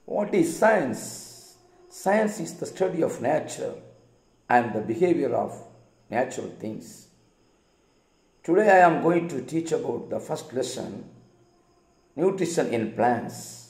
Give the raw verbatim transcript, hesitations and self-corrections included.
What is science? Science is the study of nature and the behavior of natural things. Today I am going to teach about the first lesson, nutrition in plants.